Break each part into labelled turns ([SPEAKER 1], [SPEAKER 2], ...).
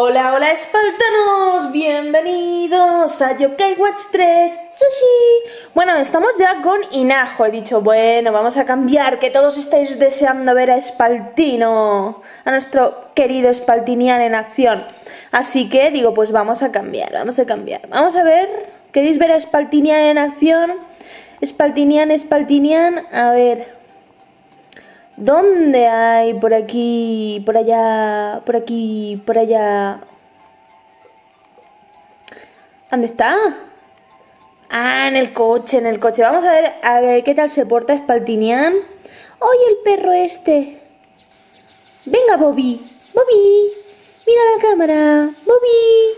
[SPEAKER 1] Hola, hola espartanos, bienvenidos a Yokai Watch 3 Sushi. Bueno, estamos ya con Inajo. He dicho, bueno, vamos a cambiar, que todos estáis deseando ver a Espaltino, a nuestro querido Espaltinian en acción. Así que digo, pues vamos a cambiar. Vamos a ver, ¿queréis ver a Espaltinian en acción? Espaltinian, a ver. ¿Dónde hay? Por aquí, por allá, por aquí, por allá. ¿Dónde está? Ah, en el coche, Vamos a ver qué tal se porta Espaltinian. ¡Ay, el perro este! Venga, Bobby. Bobby. Mira la cámara. Bobby.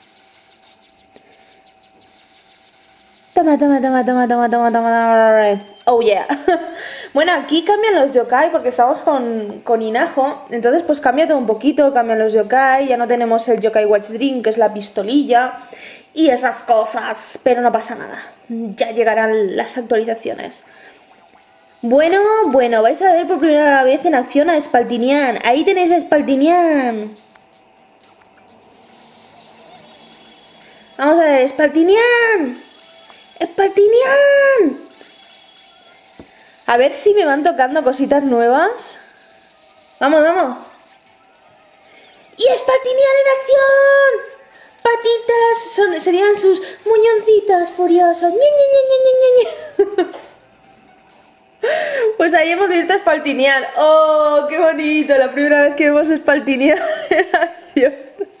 [SPEAKER 1] Toma. Oh, yeah. Bueno, aquí cambian los yokai porque estamos con Inajo. Entonces, pues cambia todo un poquito. Cambian los yokai. Ya no tenemos el Yokai Watch Drink, que es la pistolilla. Y esas cosas. Pero no pasa nada. Ya llegarán las actualizaciones. Bueno, vais a ver por primera vez en acción a Espaltinian. Ahí tenéis a Espaltinian. Vamos a ver, Espaltinian. ¡Espaltinian! A ver si me van tocando cositas nuevas. Vamos. ¡Y Espaltinian en acción! Patitas, serían sus muñoncitos furiosos. ¡Ñe! Pues ahí hemos visto a Espaltinian. ¡Oh, qué bonito! La primera vez que vemos a Espaltinian en acción.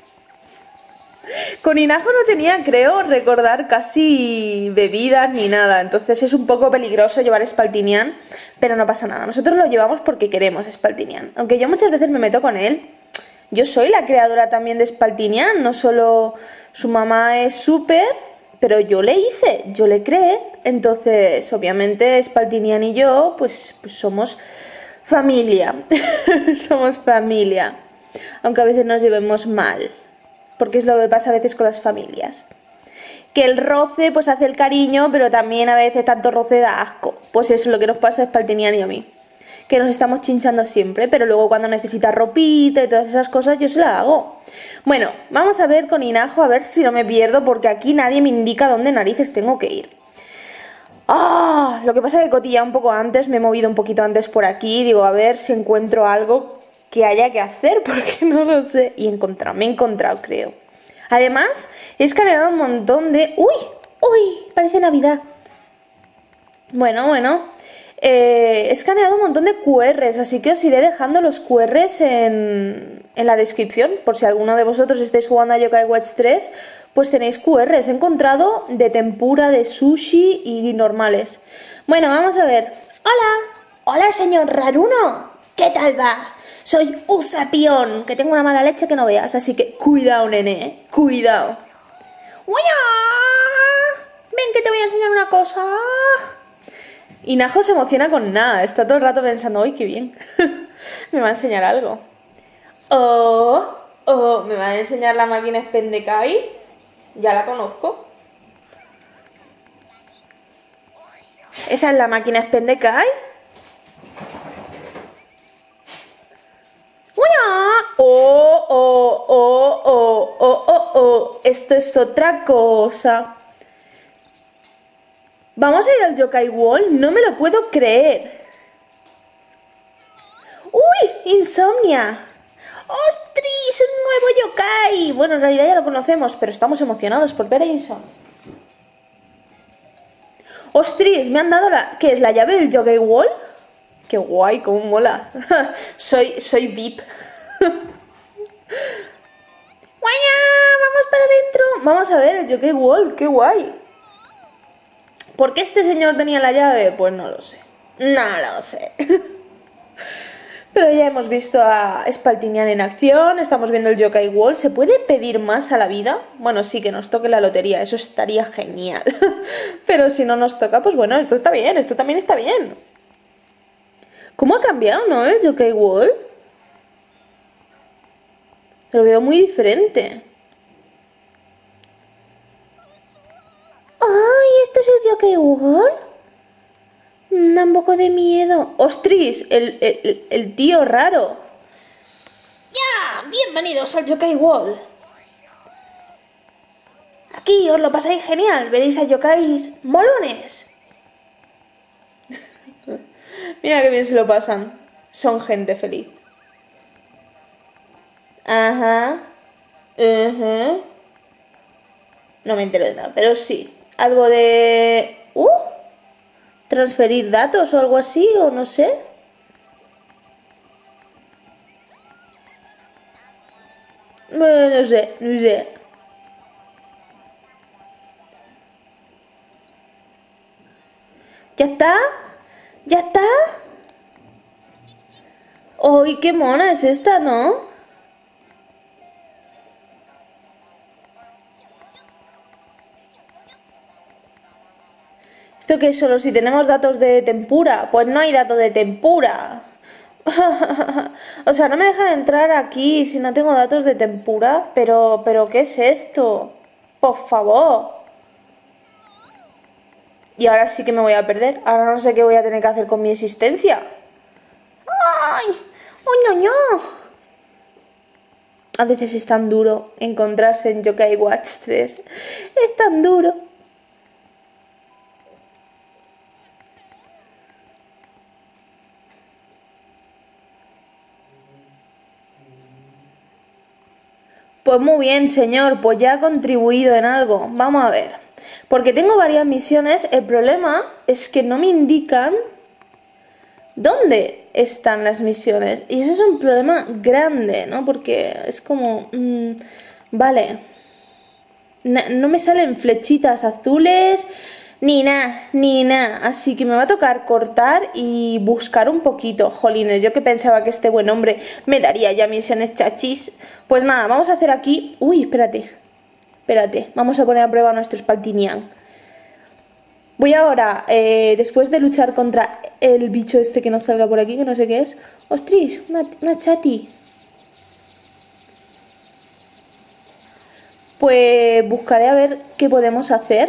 [SPEAKER 1] Con Inajo no tenía, creo, recordar casi bebidas ni nada. Entonces es un poco peligroso llevar Espaltinian, pero no pasa nada. Nosotros lo llevamos porque queremos Espaltinian. Aunque yo muchas veces me meto con él. Yo soy la creadora también de Espaltinian. No solo su mamá es súper, pero yo le creé. Entonces, obviamente, Espaltinian y yo, pues somos familia. Somos familia. Aunque a veces nos llevemos mal. Porque es lo que pasa a veces con las familias. Que el roce pues hace el cariño, pero también a veces tanto roce da asco. Pues eso es lo que nos pasa a Espaltinian y a mí. Que nos estamos chinchando siempre, pero luego cuando necesita ropita y todas esas cosas yo se la hago. Bueno, vamos a ver con Inajo, a ver si no me pierdo, porque aquí nadie me indica dónde narices tengo que ir. ¡Ah! Lo que pasa es que cotilla un poco antes, me he movido un poquito antes por aquí, digo, a ver si encuentro algo que haya que hacer, porque no lo sé. Y me he encontrado, creo. Además, he escaneado un montón de... ¡Uy! Parece Navidad. Bueno. He escaneado un montón de QRs, así que os iré dejando los QRs en la descripción. Por si alguno de vosotros estáis jugando a Yokai Watch 3, pues tenéis QRs. He encontrado de tempura, de sushi y normales. Bueno, vamos a ver. ¡Hola, señor Raruno! ¿Qué tal va? Soy Usapión, que tengo una mala leche que no veas, así que cuidado, nene, cuidado. ¡Uya! Ven que te voy a enseñar una cosa. Inajo se emociona con nada, está todo el rato pensando, ¡ay, qué bien! Me va a enseñar algo. ¿Me va a enseñar la máquina Spendekai? Ya la conozco. ¿Esa es la máquina Spendekai? Esto es otra cosa. ¿Vamos a ir al Yokai Wall? No me lo puedo creer. ¡Uy! ¡Insomnia! ¡Ostras! ¡Un nuevo yokai! Bueno, en realidad ya lo conocemos, pero estamos emocionados por ver a Insomnia. ¡Ostras! Me han dado la... ¿Qué es? ¿La llave del Yokai Wall? ¡Qué guay! ¡Cómo mola! soy VIP. ¡Vamos para adentro! Vamos a ver el Yokai Wall. ¡Qué guay! ¿Por qué este señor tenía la llave? Pues no lo sé. Pero ya hemos visto a Espaltinian en acción. Estamos viendo el Yokai Wall. ¿Se puede pedir más a la vida? Bueno, sí, que nos toque la lotería. Eso estaría genial. Pero si no nos toca, pues bueno, esto está bien. Esto también está bien. ¿Cómo ha cambiado, no? El Yokai Wall. Lo veo muy diferente. ¡Ay! ¿Esto es el Yokai Wall? Da un poco de miedo. ¡Ostras! El tío raro.
[SPEAKER 2] ¡Ya! ¡Bienvenidos al Yokai Wall!
[SPEAKER 1] Aquí os lo pasáis genial, veréis a yokais molones. Mira qué bien se lo pasan. Son gente feliz. Ajá. Ajá. No me entero de nada, pero sí. Algo de... transferir datos o algo así, o no sé. No sé, no sé. ¿Ya está? ¿Ya está? ¡Uy, qué mona es esta, ¿no? ¿Esto qué es solo si tenemos datos de tempura? Pues no hay datos de tempura. O sea, no me dejan entrar aquí si no tengo datos de tempura. Pero ¿qué es esto? Por favor. Y ahora sí que me voy a perder. Ahora no sé qué voy a tener que hacer con mi existencia. ¡Ay! ¡Oh, no, no! A veces es tan duro encontrarse en Yokai Watch 3. Es tan duro. Pues muy bien, señor, pues ya ha contribuido en algo. Vamos a ver. Porque tengo varias misiones, el problema es que no me indican dónde están las misiones. Y eso es un problema grande, ¿no? Porque es como... vale. No me salen flechitas azules, ni nada, ni nada. Así que me va a tocar cortar y buscar un poquito. Jolines, yo que pensaba que este buen hombre me daría ya misiones chachis. Pues nada, vamos a hacer aquí... Uy, espérate. Espérate, vamos a poner a prueba nuestro Spaltinian. Voy ahora, después de luchar contra el bicho este que nos salga por aquí, que no sé qué es. ¡Ostras! Una chati. Pues buscaré a ver qué podemos hacer.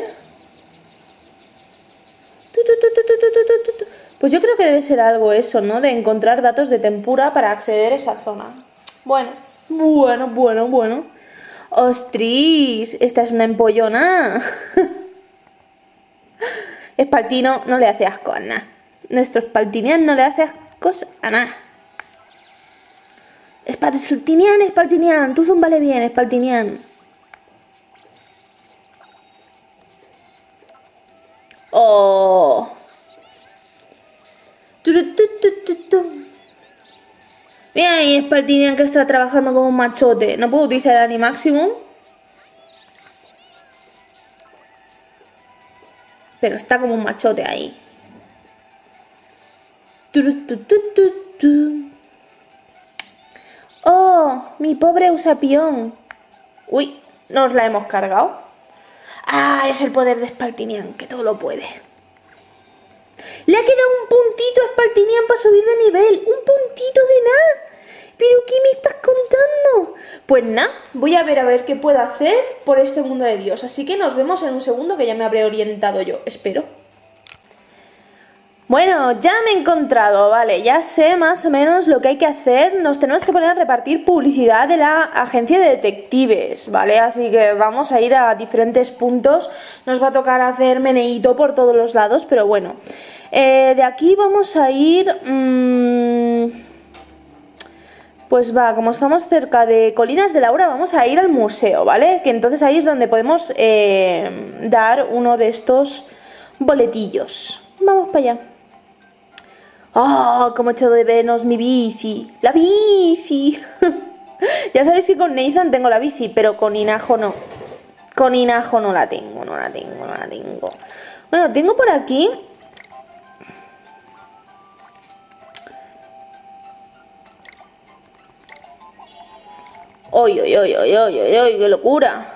[SPEAKER 1] Pues yo creo que debe ser algo eso, ¿no? De encontrar datos de tempura para acceder a esa zona. Bueno. ¡Ostras! Esta es una empollona. Spaltino no le hace asco a nada. Nuestro Spaltinian no le hace asco a nada. Spaltinian, tú zumbale bien, Spaltinian. Oh. Mira ahí Spaltinian que está trabajando como un machote. No puedo utilizar el Animaximum. Pero está como un machote ahí. ¡Oh! Mi pobre Usapión. Uy, nos la hemos cargado. ¡Ah! Es el poder de Spaltinian, que todo lo puede. Le ha quedado un puntito a Spaltinian para subir de nivel. ¡Un puntito de nada! ¿Pero qué me estás contando? Pues nada, voy a ver qué puedo hacer por este mundo de Dios. Así que nos vemos en un segundo, que ya me habré orientado yo, espero. Bueno, ya me he encontrado, vale, ya sé más o menos lo que hay que hacer. Nos tenemos que poner a repartir publicidad de la agencia de detectives, ¿vale? Así que vamos a ir a diferentes puntos. Nos va a tocar hacer meneíto por todos los lados, pero bueno. De aquí vamos a ir... Pues va, como estamos cerca de Colinas de Laura, vamos a ir al museo, ¿vale? Que entonces ahí es donde podemos dar uno de estos boletillos. Vamos para allá. ¡Oh, cómo echo de menos mi bici! ¡La bici! Ya sabéis que con Nathan tengo la bici, pero con Inajo no. Con Inajo no la tengo, no la tengo. Bueno, tengo por aquí... ¡Oy, oy, oy, oy, oy, oy, oy! ¡Qué locura!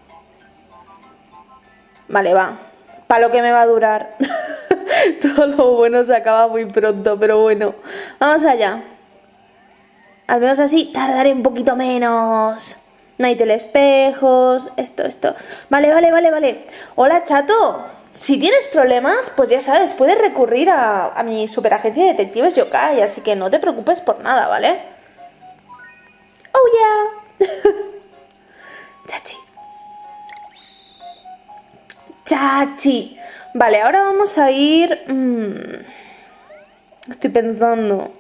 [SPEAKER 1] Vale, va. Para lo que me va a durar. Todo lo bueno se acaba muy pronto, pero bueno. Vamos allá. Al menos así tardaré un poquito menos. No hay telespejos. Esto. Vale. Hola, chato. Si tienes problemas, pues ya sabes, puedes recurrir a mi superagencia de detectives yokai, así que no te preocupes por nada, ¿vale? ¡Oh, yeah! Chachi. Chachi. Vale, ahora vamos a ir... estoy pensando.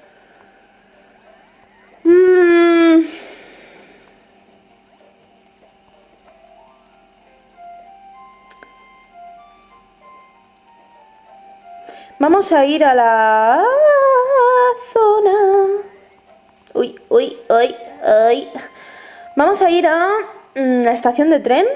[SPEAKER 1] Vamos a ir a la zona. Uy, uy, uy, uy. Vamos a ir a la estación de tren.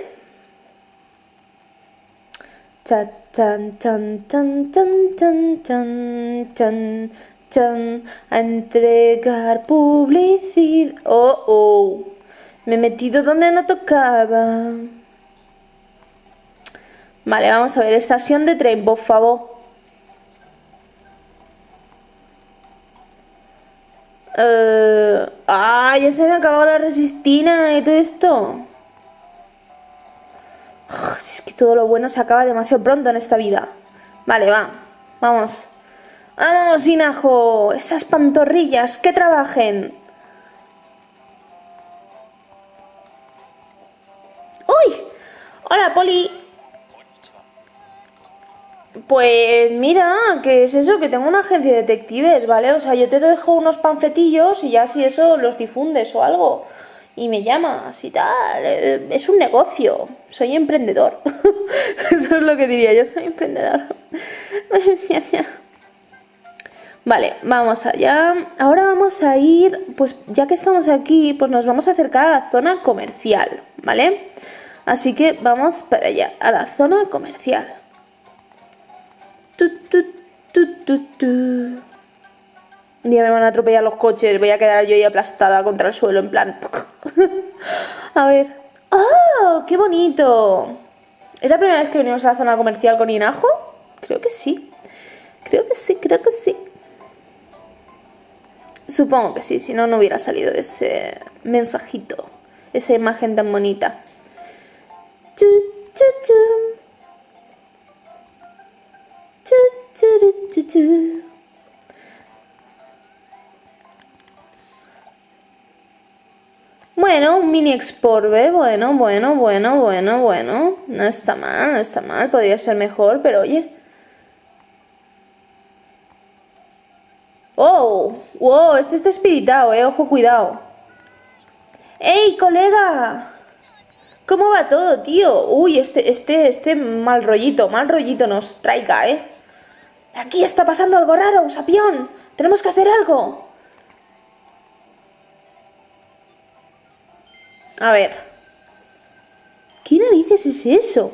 [SPEAKER 1] Chan, chan, chan, chan, chan, chan, chan, chan, chan. A entregar publicidad. Oh, oh. Me he metido donde no tocaba. Vale, vamos a ver. Estación de tren, por favor. Ya se me ha acabado la resistina y todo esto. Si es que todo lo bueno se acaba demasiado pronto en esta vida. Vale, va. Vamos. Vamos, Hinajo. Esas pantorrillas, que trabajen. ¡Uy! Hola, Poli. Pues mira, ¿qué es eso? Que tengo una agencia de detectives, ¿vale? O sea, yo te dejo unos panfletillos y ya si eso los difundes o algo. Y me llamas y tal. Es un negocio. Soy emprendedor. Eso es lo que diría yo, soy emprendedor. Vale, vamos allá. Ahora vamos a ir, pues ya que estamos aquí, pues nos vamos a acercar a la zona comercial, ¿vale? Así que vamos para allá, a la zona comercial. Tu, tu, tu, tu, tu. Ya me van a atropellar los coches, voy a quedar yo ahí aplastada contra el suelo, en plan... A ver... ¡Oh! ¡Qué bonito! ¿Es la primera vez que venimos a la zona comercial con Hinajo? Creo que sí. Creo que sí, creo que sí. Supongo que sí, si no, no hubiera salido ese mensajito. Esa imagen tan bonita. Chu, chu, chu. Chu, chu, chu, chu. Bueno, un mini Exporve, bueno. No está mal, no está mal, podría ser mejor, pero oye. ¡Oh! ¡Wow! Este está espiritado, ojo, cuidado. ¡Ey, colega! ¿Cómo va todo, tío? Uy, este mal rollito nos traiga, ¿eh? Aquí está pasando algo raro, Sapión. Tenemos que hacer algo. A ver. ¿Qué narices es eso?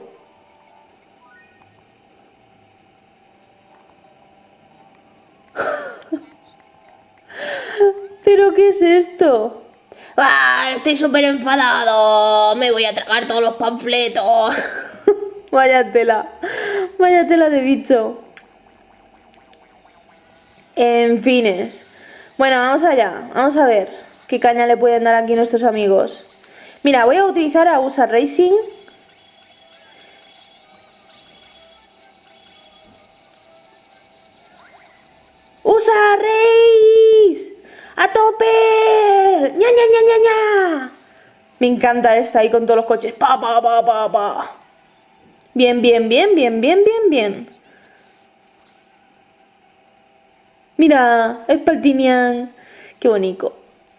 [SPEAKER 1] ¿Pero qué es esto? ¡Ah! Estoy súper enfadado. Me voy a tragar todos los panfletos. Vaya tela. Vaya tela de bicho. En fines. Bueno, vamos allá. Vamos a ver qué caña le pueden dar aquí nuestros amigos. Mira, voy a utilizar a USA Racing. ¡USA Race! ¡A tope! ¡Ña, ña, ña, ña, ña! Me encanta esta ahí con todos los coches. ¡Pa, pa, pa, pa, pa! Bien. Mira, es Paltinian. Qué bonito.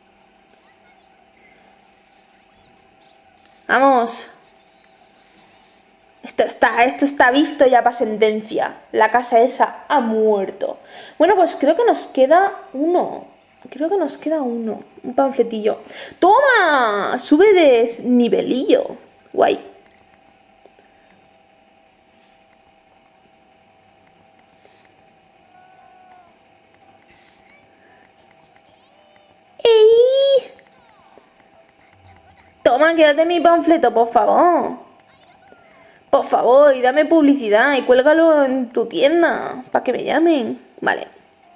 [SPEAKER 1] Vamos. Esto está visto ya para sentencia. La casa esa ha muerto. Bueno, pues creo que nos queda uno. Un panfletillo. ¡Toma! Sube de nivelillo. Guay. ¡Ey! Toma, quédate mi panfleto, por favor. Por favor, y dame publicidad y cuélgalo en tu tienda para que me llamen. Vale.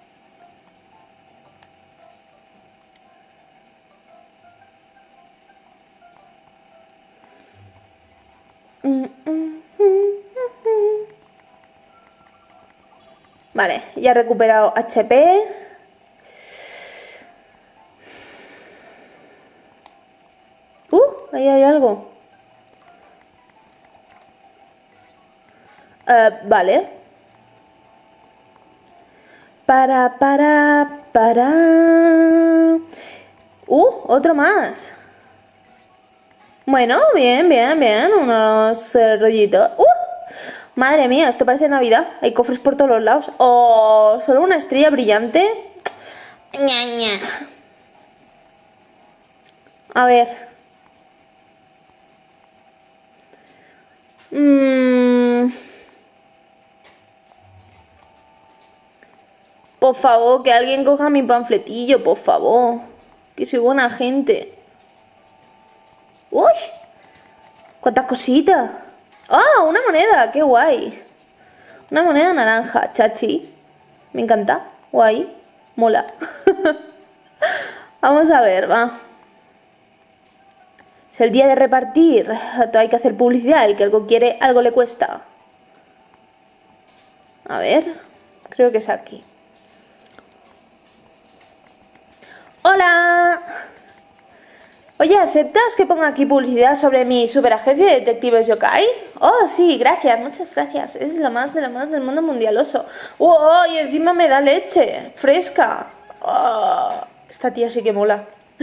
[SPEAKER 1] Vale, ya he recuperado HP. Ahí hay algo. Vale. Para. Otro más. Bueno, bien. Unos rollitos. Madre mía, esto parece Navidad. Hay cofres por todos los lados. Oh, solo una estrella brillante. Ña. A ver. Por favor, que alguien coja mi panfletillo, por favor. Que soy buena gente. ¡Uy! ¡Cuántas cositas! ¡Ah! ¡Una moneda! ¡Qué guay! Una moneda naranja, chachi. Me encanta. Guay. Mola. Vamos a ver, va. Es el día de repartir. Hay que hacer publicidad. El que algo quiere, algo le cuesta. A ver. Creo que es aquí. ¡Hola! Oye, ¿aceptas que ponga aquí publicidad sobre mi superagencia de detectives yokai? Oh, sí, gracias, muchas gracias. Es lo más de lo más del mundo mundialoso. ¡Oh! Y encima me da leche fresca. Oh, esta tía sí que mola.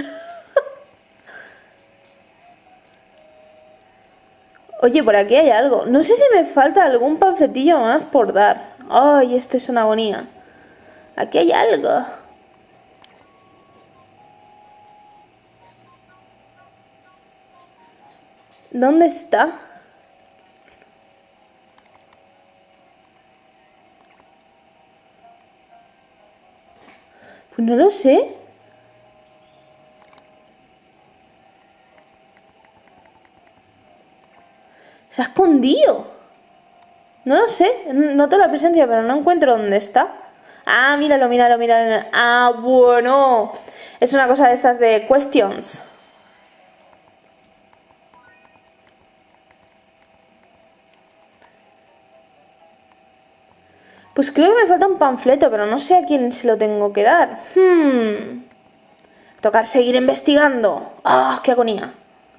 [SPEAKER 1] Oye, por aquí hay algo. No sé si me falta algún panfletillo más por dar. Ay, esto es una agonía. Aquí hay algo. ¿Dónde está? Pues no lo sé. Se ha escondido. No lo sé. Noto la presencia, pero no encuentro dónde está. Ah, míralo. Ah, bueno. Es una cosa de estas de questions. Pues creo que me falta un panfleto, pero no sé a quién se lo tengo que dar. Tocar seguir investigando. ¡Ah, qué agonía!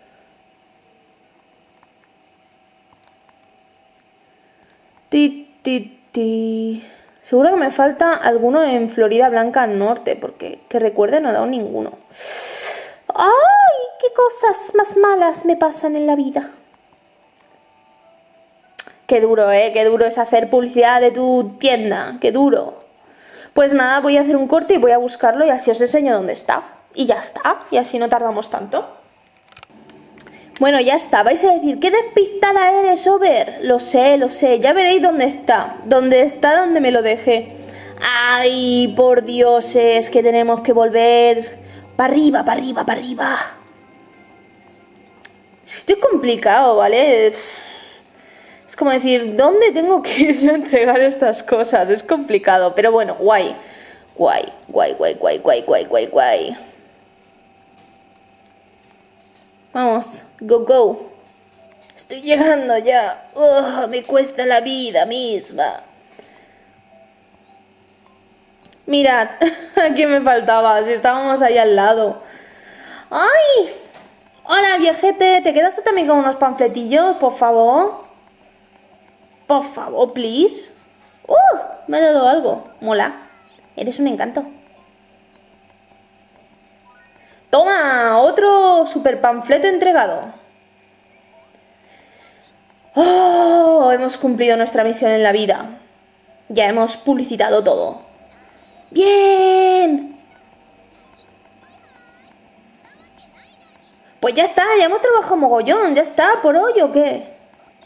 [SPEAKER 1] Seguro que me falta alguno en Florida Blanca Norte, porque que recuerde no he dado ninguno. ¡Ay! ¡Qué cosas más malas me pasan en la vida! Qué duro, ¿eh? Qué duro es hacer publicidad de tu tienda. Qué duro. Pues nada, voy a hacer un corte y voy a buscarlo y así os enseño dónde está. Y ya está. Y así no tardamos tanto. Bueno, ya está. Vais a decir, ¡qué despistada eres, Over! Lo sé. Ya veréis dónde está. Donde me lo dejé. ¡Ay, por Dios! Es que tenemos que volver para arriba. Esto es complicado, ¿vale? Es como decir, ¿dónde tengo que ir yo a entregar estas cosas? Es complicado, pero bueno, guay. Vamos, go. Estoy llegando ya. Me cuesta la vida misma. Mirad, ¿a quién me faltaba? Si estábamos ahí al lado. ¡Ay! Hola, viejete, ¿te quedas tú también con unos panfletillos, por favor? Por favor, please. Me ha dado algo. Mola. Eres un encanto. ¡Toma! Otro super panfleto entregado. ¡Oh! Hemos cumplido nuestra misión en la vida. Ya hemos publicitado todo. ¡Bien! Pues ya está, ya hemos trabajado mogollón. Ya está, ¿por hoy o qué?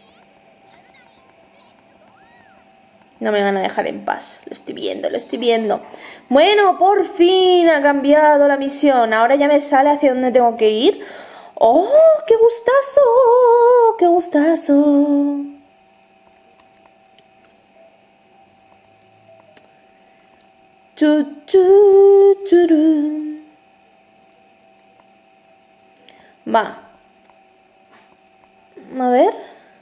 [SPEAKER 1] No me van a dejar en paz. Lo estoy viendo. Bueno, por fin ha cambiado la misión. Ahora ya me sale hacia dónde tengo que ir. ¡Oh, qué gustazo! ¡Qué gustazo! Va. A ver.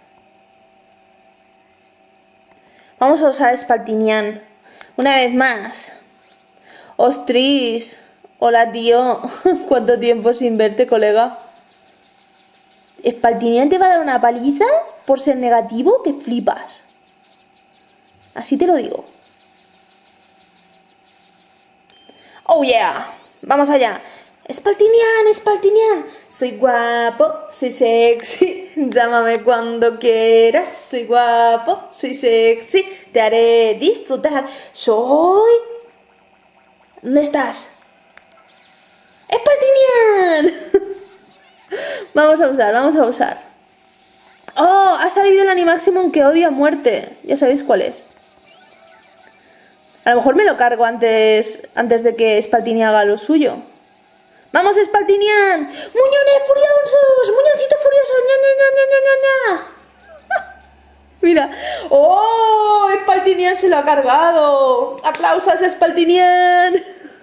[SPEAKER 1] Vamos a usar Spaltinian. Una vez más. ¡Ostris! Hola, tío. ¿Cuánto tiempo sin verte, colega? ¿Spaltinian te va a dar una paliza por ser negativo? ¡Que flipas! Así te lo digo. ¡Oh, yeah! ¡Vamos allá! ¡Espaltinian, Espaltinian! Soy guapo, soy sexy, llámame cuando quieras. Soy guapo, soy sexy, te haré disfrutar. Soy... ¿Dónde estás? ¡Espaltinian! Vamos a usar, vamos a usar. ¡Oh! Ha salido el Animaximum que odio a muerte. Ya sabéis cuál es. A lo mejor me lo cargo antes de que Spaltinian haga lo suyo. ¡Vamos, Spaltinian! ¡Muñones furiosos! ¡Muñoncitos furiosos! ¡Ña, ña, ña, ña, ña, ña! Mira. ¡Oh! Spaltinian se lo ha cargado. ¡Aplausos, Spaltinian!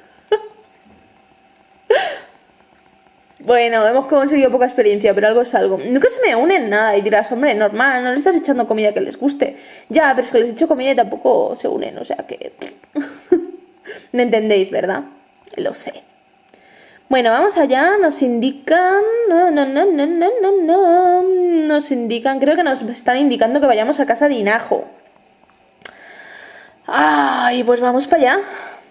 [SPEAKER 1] Bueno, hemos conseguido poca experiencia, pero algo es algo. Nunca se me unen nada y dirás, hombre, normal, no le estás echando comida que les guste. Ya, pero es que les echo comida y tampoco se unen, o sea que... ¿Me entendéis, verdad? Lo sé. Bueno, vamos allá, nos indican... No. Nos indican, creo que nos están indicando que vayamos a casa de Inajo. Ay, pues vamos para allá.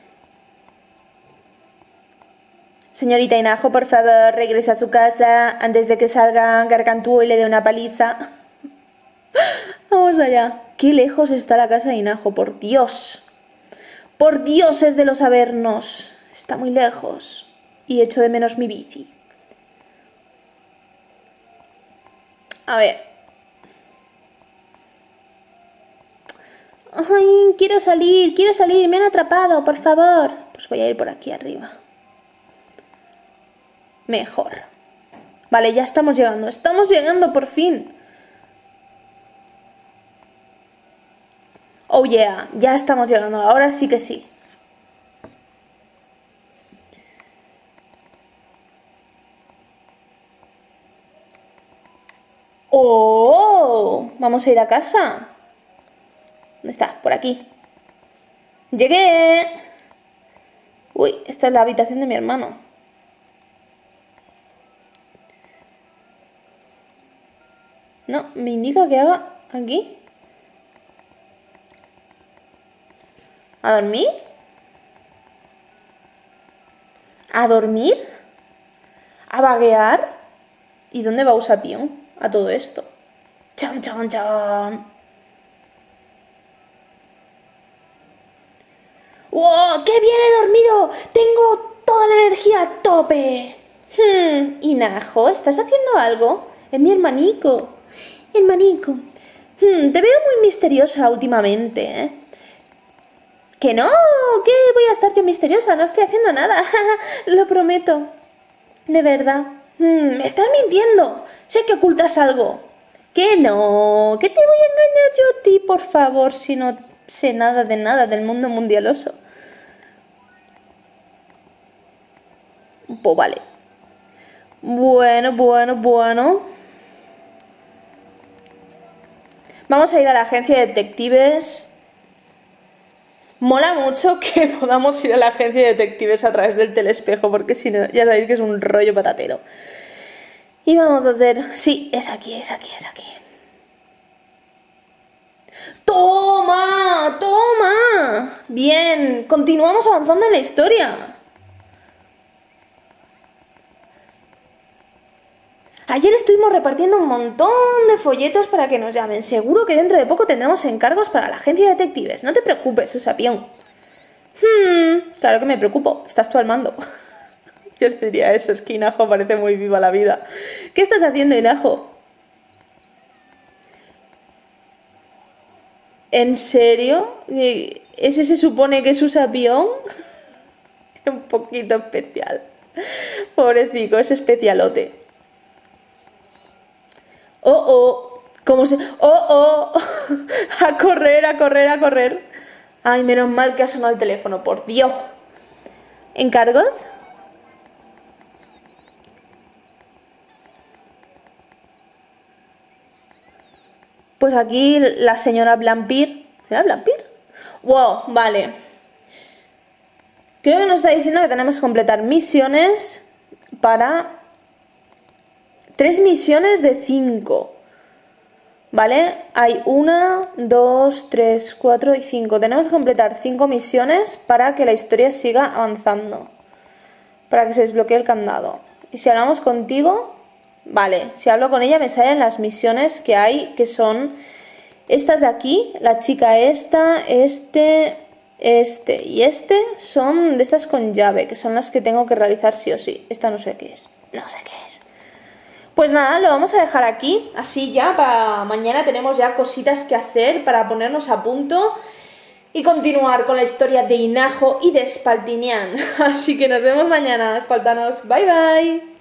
[SPEAKER 1] Señorita Inajo, por favor, regrese a su casa antes de que salga Gargantúo y le dé una paliza. Vamos allá. Qué lejos está la casa de Inajo, por Dios. Por Dios es de los Avernos. Está muy lejos. Y echo de menos mi bici. A ver. Ay, quiero salir, me han atrapado, por favor. Pues voy a ir por aquí arriba. Mejor. Vale, ya estamos llegando por fin. Oh yeah, ya estamos llegando, ahora sí que sí. ¡Oh! Vamos a ir a casa. ¿Dónde está? Por aquí. ¡Llegué! Uy, esta es la habitación de mi hermano. No, me indica que haga aquí. ¿A dormir? ¿A dormir? ¿A vaguear? ¿Y dónde va Usapión a todo esto? ¡Chan, chan, chan! ¡Wow! ¡Qué bien he dormido! ¡Tengo toda la energía a tope! Inajo, ¿estás haciendo algo? Es mi hermanico. Hermanico. Te veo muy misteriosa últimamente, ¿eh? ¿Que no? ¿Qué voy a estar yo misteriosa? No estoy haciendo nada. Lo prometo. De verdad. Me estás mintiendo. Sé que ocultas algo. ¿Que no? ¿Qué te voy a engañar yo a ti, por favor, si no sé nada del mundo mundialoso? Pues vale. Bueno. Vamos a ir a la agencia de detectives. Mola mucho que podamos ir a la agencia de detectives a través del telespejo, porque si no, ya sabéis que es un rollo patatero. Y vamos a hacer... Sí, es aquí. ¡Toma! Bien, continuamos avanzando en la historia. Ayer estuvimos repartiendo un montón de folletos para que nos llamen. Seguro que dentro de poco tendremos encargos para la agencia de detectives. No te preocupes, Usapión. Claro que me preocupo. Estás tú al mando. Yo le diría eso, es que Inajo parece muy viva la vida. ¿Qué estás haciendo, Inajo? ¿En serio? ¿Ese se supone que es Usapión? Un poquito especial. Pobrecito, es especialote. ¿Cómo se...? A correr. Ay, menos mal que ha sonado el teléfono, por Dios. ¿Encargos? Pues aquí la señora Blampir. ¿Será Blampir? Wow, vale. Creo que nos está diciendo que tenemos que completar misiones para... 3 misiones de 5. ¿Vale? Hay 1, 2, 3, 4 y 5. Tenemos que completar 5 misiones para que la historia siga avanzando. Para que se desbloquee el candado. Y si hablamos contigo, vale, si hablo con ella me salen las misiones que hay, que son estas de aquí, la chica esta, este y este son de estas con llave, que son las que tengo que realizar sí o sí. Esta no sé qué es, no sé qué es. Pues nada, lo vamos a dejar aquí, así ya para mañana tenemos ya cositas que hacer para ponernos a punto y continuar con la historia de Inajo y de Spaltinian. Así que nos vemos mañana, espartanos. Bye bye.